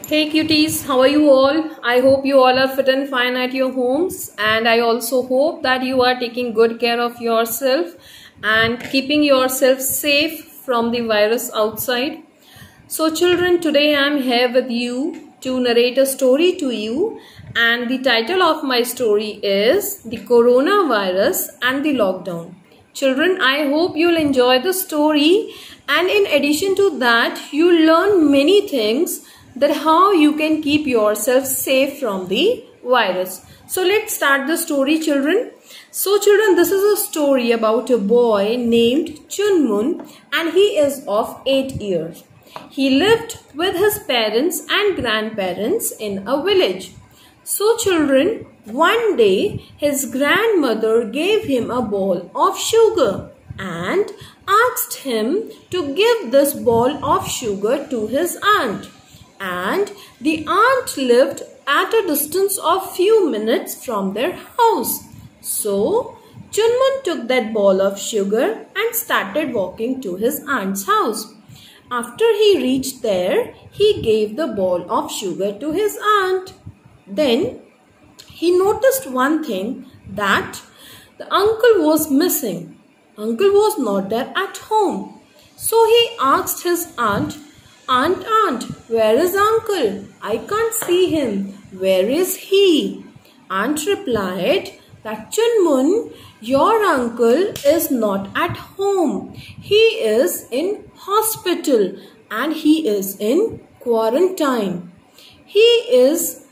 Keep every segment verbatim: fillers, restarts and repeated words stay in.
Hey cuties, how are you all? I hope you all are fit and fine at your homes, and I also hope that you are taking good care of yourself and keeping yourself safe from the virus outside. So children, today I am here with you to narrate a story to you, and the title of my story is The Coronavirus and the Lockdown. Children, I hope you'll enjoy the story, and in addition to that, you'll learn many things that how you can keep yourself safe from the virus. So let's start the story, children. So children, this is a story about a boy named Chunmun, and he is of eight years. He lived with his parents and grandparents in a village. So children, one day his grandmother gave him a ball of sugar and asked him to give this ball of sugar to his aunt. And the aunt lived at a distance of few minutes from their house. So Chunmun took that ball of sugar and started walking to his aunt's house. After he reached there, he gave the ball of sugar to his aunt. Then he noticed one thing, that the uncle was missing. Uncle was not there at home. So he asked his aunt, Aunt, aunt, where is uncle? I can't see him. Where is he? Aunt replied that Chunmun, your uncle is not at home. He is in hospital and he is in quarantine. He is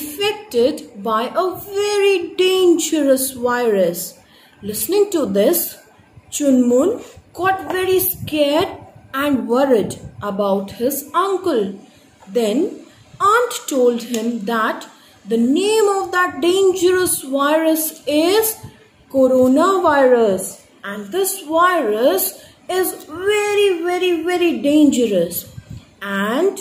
infected by a very dangerous virus. Listening to this, Chunmun got very scared and worried about his uncle. Then aunt told him that the name of that dangerous virus is coronavirus, and this virus is very very very dangerous, and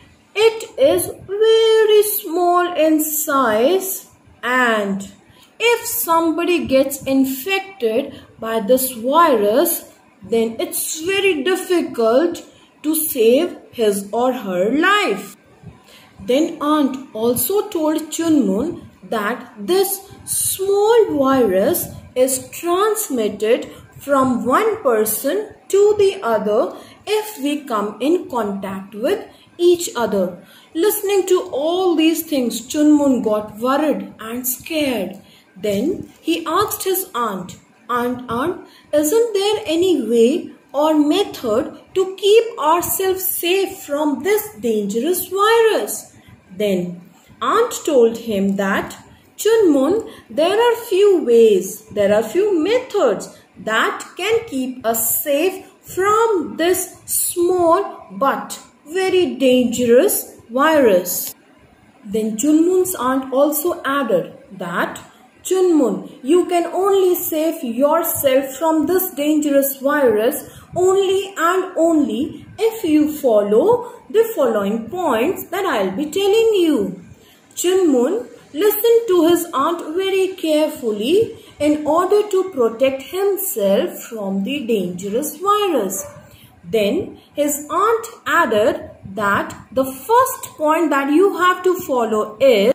it is very small in size, and if somebody gets infected by this virus, then it's very difficult to save his or her life. Then aunt also told Chunmun that this small virus is transmitted from one person to the other if we come in contact with each other. Listening to all these things, Chunmun got worried and scared. Then he asked his aunt, Aunt, aunt, isn't there any way or method to keep ourselves safe from this dangerous virus? Then aunt told him that, Chunmun, there are few ways, there are few methods that can keep us safe from this small but very dangerous virus. Then Chunmun's aunt also added that, Chunmun, you can only save yourself from this dangerous virus only and only if you follow the following points that I'll be telling you. Chunmun listened to his aunt very carefully in order to protect himself from the dangerous virus. Then his aunt added that the first point that you have to follow is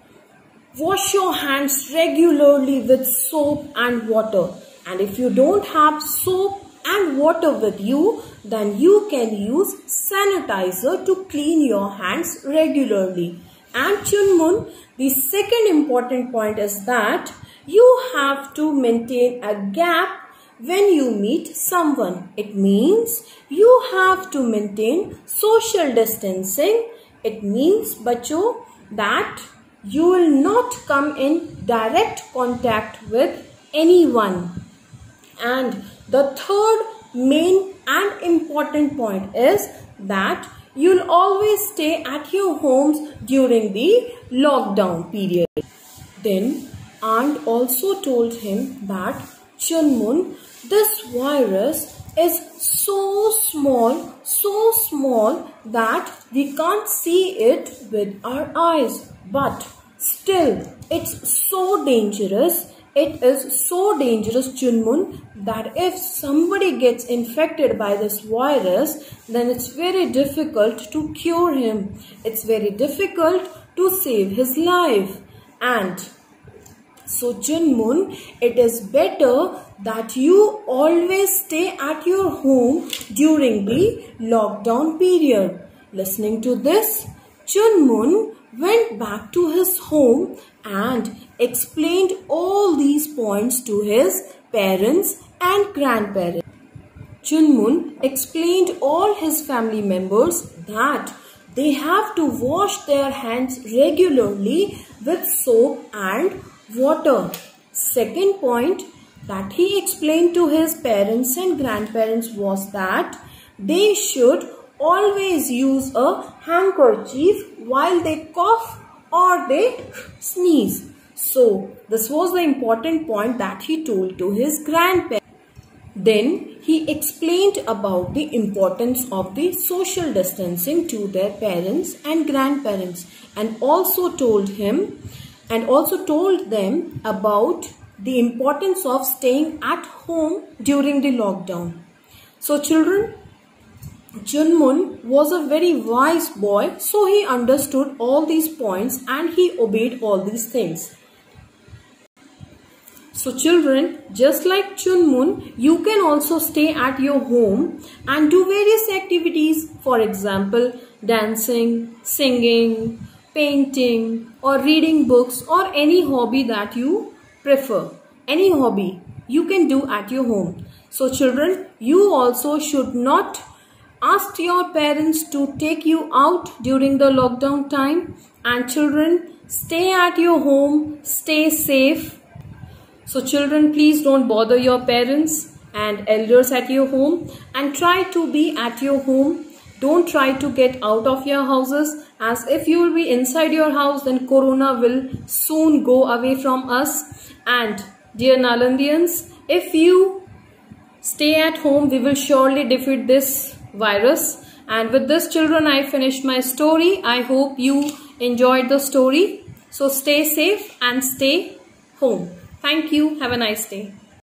wash your hands regularly with soap and water. And if you don't have soap and water with you, then you can use sanitizer to clean your hands regularly. And Chunmun, the second important point is that you have to maintain a gap when you meet someone. It means you have to maintain social distancing. It means, bacho, that you will not come in direct contact with anyone. And the third main and important point is that you'll always stay at your homes during the lockdown period. Then aunt also told him that, Chunmun, this virus is so small, so small that we can't see it with our eyes. But still, it's so dangerous. it is so dangerous, Chunmun, that if somebody gets infected by this virus, then it's very difficult to cure him. It's very difficult to save his life. And so Chunmun, it is better that you always stay at your home during the lockdown period. Listening to this, Chunmun went back to his home and explained all these points to his parents and grandparents. Chunmun explained all his family members that they have to wash their hands regularly with soap and water. Second point that he explained to his parents and grandparents was that they should always use a handkerchief while they cough or they sneeze. So this was the important point that he told to his grandparents. Then he explained about the importance of the social distancing to their parents and grandparents, and also told him and also told them about the importance of staying at home during the lockdown. So children, Chunmun was a very wise boy, so he understood all these points and he obeyed all these things. So children, just like Chunmun, you can also stay at your home and do various activities. For example, dancing, singing, painting, or reading books, or any hobby that you prefer. Any hobby you can do at your home. So children, you also should not ask your parents to take you out during the lockdown time. And children, stay at your home, stay safe. So children, please don't bother your parents and elders at your home, and try to be at your home. Don't try to get out of your houses, as if you will be inside your house, then Corona will soon go away from us. And dear Nalandians, if you stay at home, we will surely defeat this virus. And with this, children, I finished my story. I hope you enjoyed the story. So stay safe and stay home. Thank you. Have a nice day.